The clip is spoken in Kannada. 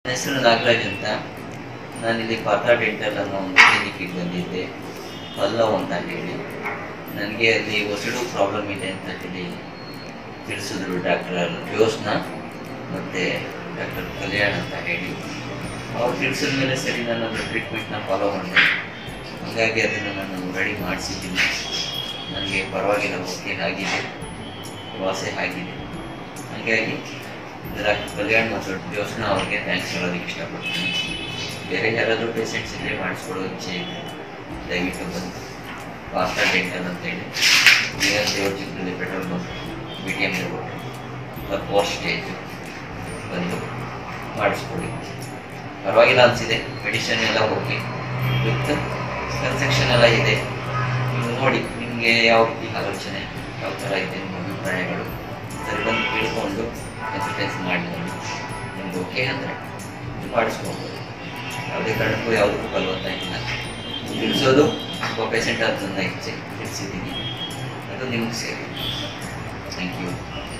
ನನ್ನ ಹೆಸರು ನಾಗರಾಜ್ ಅಂತ. ನಾನಿಲ್ಲಿ ಪಾರ್ಥ ಡೆಂಟಲ್ ಅನ್ನೋ ಒಂದು ಕ್ಲಿನಿಕ್ಕಿಗೆ ಬಂದಿದ್ದೆ. ಹಲ್ಲು ಅಂತ ಹೇಳಿ ನನಗೆ ಅಲ್ಲಿ ಒಸಡು ಪ್ರಾಬ್ಲಮ್ ಇದೆ ಅಂತ ಹೇಳಿ ತಿಳಿಸಿದ್ರು ಡಾಕ್ಟರ್ ಜೋಸ್ನ ಮತ್ತು ಡಾಕ್ಟರ್ ಕಲ್ಯಾಣ್ ಅಂತ ಹೇಳಿ. ಅವ್ರು ತಿಳಿಸಿದ ಮೇಲೆ ಸರಿ ನಾನು ಅದರ ಟ್ರೀಟ್ಮೆಂಟ್ನ ಫಾಲೋ ಮಾಡಿದೆ. ಹಾಗಾಗಿ ಅದನ್ನು ನಾನು ರೆಡಿ ಮಾಡಿಸಿದ್ದೀನಿ. ನನಗೆ ಪರವಾಗಿಲ್ಲ, ಓಕೆ ಆಗಿದೆ, ವಾಸೆ ಆಗಿದೆ. ಹಾಗಾಗಿ ಡಾಕ್ಟರ್ ಕಲ್ಯಾಣ್ ಮತ್ತು ಜೋಸ್ನ ಅವ್ರಿಗೆ ಥ್ಯಾಂಕ್ಸ್ ಹೇಳೋದಕ್ಕೆ ಇಷ್ಟಪಡ್ತೀನಿ. ಬೇರೆ ಯಾರಾದರೂ ಪೇಷಂಟ್ಸ್ ಇಲ್ಲೇ ಮಾಡಿಸ್ಕೊಡೋ ಇಚ್ಛೆ ಇದೆ, ದಯವಿಟ್ಟು ಬಂದು ಪಾರ್ಥ ಡೆಂಟಲ್ ಅಂತೇಳಿ ನಿಯರ್ ದೇವ್ರ ಚಿಕ್ಕದಲ್ಲಿ petrol bunk BTM road 4 stage ಬಂದು ಮಾಡಿಸ್ಕೊಡಿ. ಪರವಾಗಿಲ್ಲ ಅನಿಸಿದೆ. ಮೆಡಿಸಿನ್ ಎಲ್ಲ ಹೋಗಿ ವಿತ್ ಕನ್ಸೆಕ್ಷನ್ ಎಲ್ಲ ಇದೆ. ನೀವು ನೋಡಿ ನಿಮಗೆ ಯಾವ ರೀತಿ ಆಲೋಚನೆ, ಯಾವ ಥರ ಇದೆ ನಿಮ್ಮ ಅಭಿಪ್ರಾಯಗಳು ಸರಿ ಬಂದು ತಿಳ್ಕೊಂಡು ಕನ್ಸಲ್ಟೆನ್ಸಿ ಮಾಡಿ ನಿಮ್ಗೆ ಓಕೆ ಅಂದರೆ ಮಾಡಿಸ್ಬೋದು. ಯಾವುದೇ ಕಾರಣಕ್ಕೂ ಯಾವುದಕ್ಕೂ ಬಲವಂತ ಇಲ್ಲ. ತಿಳಿಸೋದು ಒಬ್ಬ ಪೇಷಂಟ್ ಅದನ್ನು ಹೆಚ್ಚೆ ತಿಳಿಸಿದ್ದೀನಿ, ಅದು ನಿಮ್ಗೆ ಸೇರಿ. Thank you.